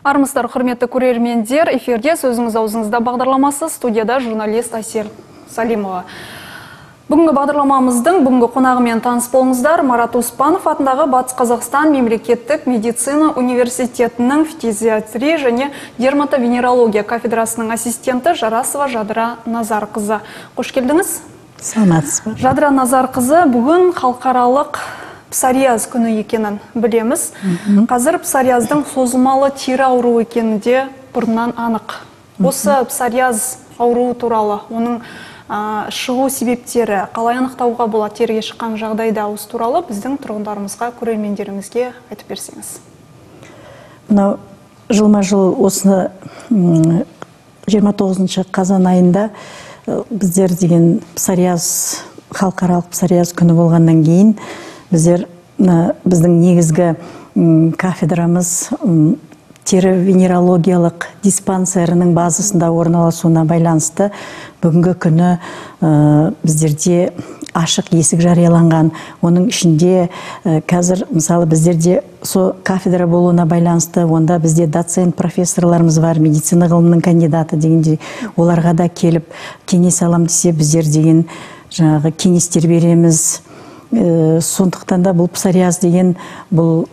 Армысыздар, құрметті көрермендер, эфирде сөзіңіз аузыңызда бағдарламасы, студияда журналист Асел Салимова. Бүгінгі бағдарламамыздың бүгінгі қонағымен таныс болыңыздар. Марат Успанов атындағы Батыс Қазақстан мемлекеттік медицина университетінің фтизиатрия және дерматовенерология кафедрасының ассистенті Жарасова Жадыра Назарқызы. Қош келдіңіз. Саламатсыз ба? Жадыра Назарқызы бүгін халықаралық псориаз күні екенін білеміз. Қазір псориаздың созылмалы тері ауруы екені де бұрыннан анық. Осы псориаз ауруы туралы, оның шығу себептері, қалай анықтауға болады, теріге шыққан жағдайда, осы туралы біздің тұрғындарымызға, көрермендерімізге айтып берсеңіз. Мынау жылма-жыл осы 29 қазан айында біздер деген халықаралық псориаз күні болғаннан кейін біздің негізгі кафедрамыз тері венерологиялық диспансерінің базасында орналасуына байланысты бүгінгі күні біздерде ашық есік жарияланған. Оның ішінде қазір мысалы біздерде со кафедра болуына байланысты, онда бізде доцент профессорларымыз бар, медицина ғылымының кандидаты дегенде, оларға да келіп кеңес алам десе, біздер деген жаңағы кеңестер береміз. Сондықтан да бұл псориаз деген бұл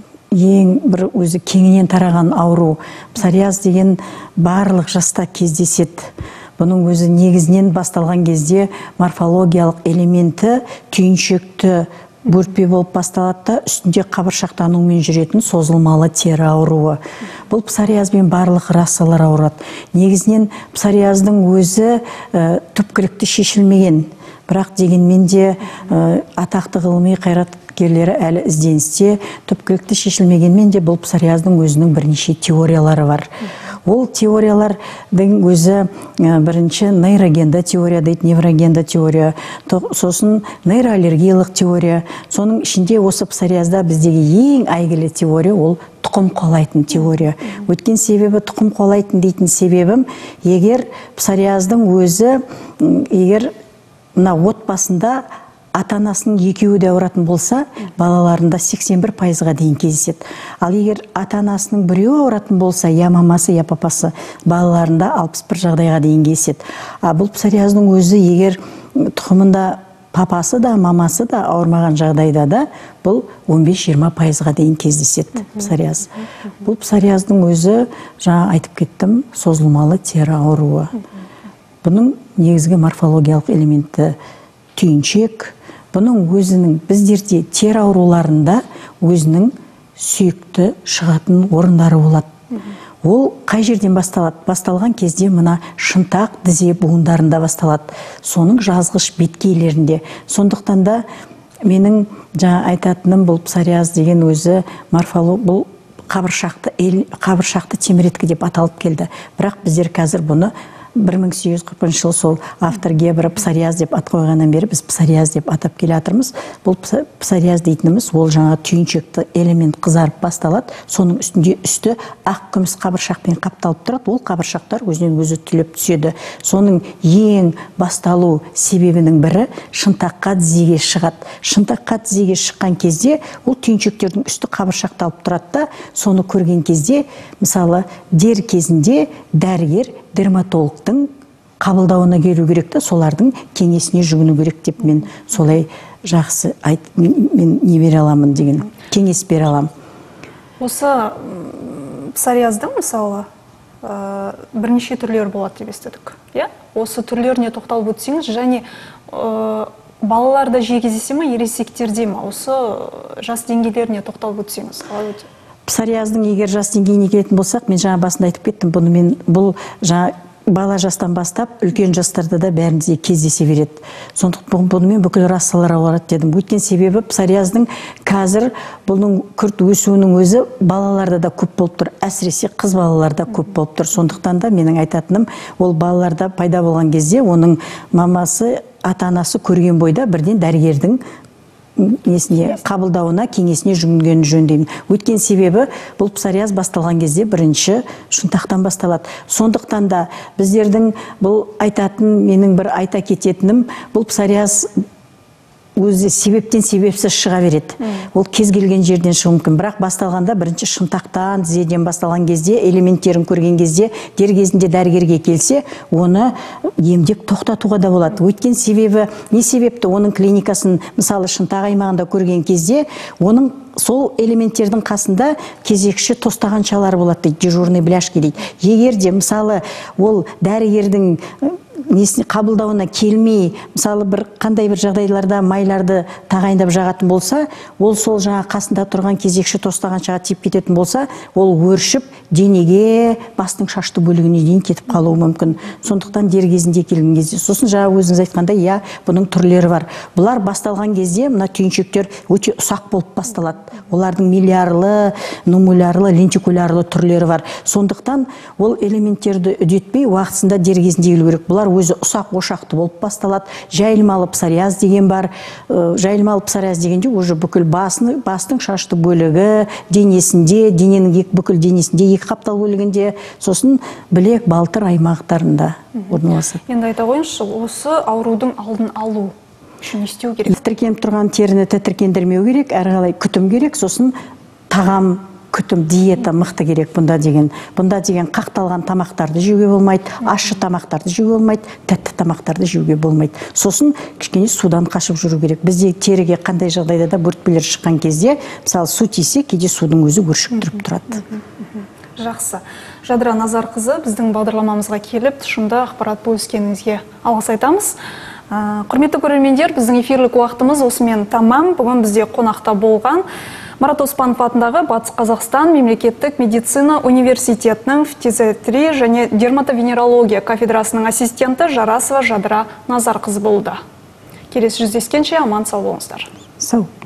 ең бір өзі кеңінен тараған ауру. Псориаз деген барлық жаста кездеседі. Бұның өзі негізінен басталған кезде морфологиялық элементі түйіншекті бөртпе болып басталады да, үстінде қабыршақтанумен жүретін созылмалы тері ауруы. Бұл псориазбен барлық расалар ауырады. Негізінен псориаздың өзі түпкілікті шешілмеген. Бірақ дегенмен де атақты ғылыми қайраткерлері әлі ізденісте, түпкілікті шешілмегенмен де бұл псориаздың өзінің бірнеше теориялары бар. Ол теориялардың өзі бірінші нейрогенді теория дейді, неврогенді теория, сосын нейроаллергиялық теория. Соның ішінде осы псориазда біздегі ең әйгілі теория ол тұқым қуалайтын теория. Өткен себебі тұқым қуалайтын дейтін себебім, егер псориаздың өзі, егер мына отбасында ата-анасының екеуі де ауыратын болса, балаларында 81%-ға дейін кездеседі. Ал егер ата-анасының біреуі ауыратын болса, я мамасы, я папасы, балаларында 61 жағдайға дейін кездеседі. Бұл псориаздың өзі егер тұқымында папасы да, мамасы да ауырмаған жағдайда да, бұл 15-20%-ға дейін кездеседі псориаз. Бұл псориаздың өзі, жаңа айтып кеттім, созылмалы тері ауруы. Бұның негізгі морфологиялық элементі түйіншек. Бұның өзінің біздерде тері ауруларында өзінің сүйікті шығатын орындары болады. Ол қай жерден басталады? Басталған кезде мына шынтақ тізе буындарында басталады. Соның жазғыш беткейлерінде. Сондықтан да менің жаңа айтатыным бұл псориаз деген өзі бұл қабыршақты теміреткі деп аталып келді. Бірақ біздер қазір бұны 1840 жыл сол автор Гебра псориаз деп ат қойғаннан бері біз псориаз деп атап келе жатырмыз. Бұл псориаз дейтініміз ол жаңа түйіншекті элемент қызарып басталады. Соның үстінде үсті ақ күміс қабыршақпен қапталып тұрады. Ол қабыршақтар өзінен өзі түлеп түседі. Соның ең басталу себебінің бірі шынтаққа тізеге шығады. Шынтаққа тізеге шыққан кезде ол түйіншектердің үсті қабыршақталып тұрады да, соны көрген кезде мысалы дер кезінде дәрігер дерматологтың қабылдауына келу керек та, солардың кеңесіне жүгіну керек деп мен солай жақсы мен не бере аламын деген, кеңес бере аламын. Осы псориаздың мысалы бірнеше түрлері болады деп естідік. Осы түрлеріне тоқталып өтсеңіз, және балаларда жиі кездесе ме, ересектерде ме? Осы жас деңгейлеріне тоқталып өтсеңіз, қалай өте? Псориаздың егер жас деңгейіне келетін болсақ, мен жаңа басында айтып кеттім, бұл жаңа бала жастан бастап, үлкен жастарда да бәрінде кездесе береді. Сондықтан бұнымен бүкіл рассалар ауырады дедім. Өткен себебі псориаздың қазір бұның күрт өсуінің өзі балаларда да көп болып тұр. Әсіресе қыз балаларда көп болып тұр. Сондықтан да менің айтатыным, ол балаларда пайда болған кезде оның мамасы, ата-анасы көрген бойда бірден дәрігердің қабылдауына, кеңесіне жүгінген жөн деймін. Өткен себебі бұл псориаз басталған кезде бірінші шынтақтан басталады. Сондықтан да біздердің бұл айтатын, менің бір айта кететінім, бұл псориаз өзі себептен себепсіз шыға береді. Ол кез келген жерден шығуы мүмкін. Бірақ басталғанда бірінші шынтақтан, тізеден басталған кезде, элементтерін көрген кезде, дер кезінде дәрігерге келсе, оны емдеп тоқтатуға да болады. Өйткен себебі, не себепті оның клиникасын, мысалы шынтақ аймағында көрген кезде, оның сол элементтердің қасында кезекші тостағаншалар болады дейді, дежурный бляшки дейді. Егер де мысалы ол дәрігердің несіне қабылдауына келмей, мысалы бір қандай бір жағдайларда майларды тағайындап жағатын болса, ол сол жаңа қасында тұрған кезекші тостағаншаға тиіп кететін болса, ол өршіп денеге, бастың шашты бөлігіне дейін кетіп қалуы мүмкін. Сондықтан дер кезінде келген кезде, сосын жаңа өзіңіз айтқандай, иә, бұның түрлері бар. Бұлар басталған кезде мына түйіншектер өте ұсақ болып басталады. Олардың миллиарлы, нумулярлы, лентикулярлы түрлері бар. Сондықтан ол элементтерді үдетпей уақытысында дер кезінде келу керек. Бұлар өзі ұсақ ошақты болып басталады. Жайылмалы псориаз деген бар. Жайылмалы псориаз дегенде уже бүкіл бастың шашты бөлігі, денесінде, дененің бүкіл денесінде, екі қаптал бөлігінде, сосын білек, балтыр аймақтарында орналасады. Енді айта қойыңызшы, осы аурудың алдын алу үшін не істеу керек? Тітіркеніп тұрған теріні тітіркендірмеу керек, әрі қарай күтім керек, сосын тағам, күтім, диета мықты керек бұнда деген. Бұнда деген қақталған тамақтарды жеуге болмайды, ащы тамақтарды жеуге болмайды, тәтті тамақтарды жеуге болмайды. Сосын кішкене судан қашып жүру керек. Бізде теріге қандай жағдайда да бөртпелер шыққан кезде, мысалы су тисе, кейде судың өзі өршіктіріп тұрады. Жақсы. Жадыра Назарқызы біздің бағдарламамызға келіп, тұшымды ақпарат бөліскеніңізге алғыс айтамыз. Құрметті көрермендер, біздің эфирлік уақытымыз осымен тамам. Бүгін бізде қонақта болған Марат Оспанов атындағы Батыс Қазақстан мемлекеттік медицина университетінің фтизиатрия және дерматовенерология кафедрасының ассистенті Жарасова Жадыра Назарқызы болды. Келесі жүздескенше аман сау болыңыздар. Сау.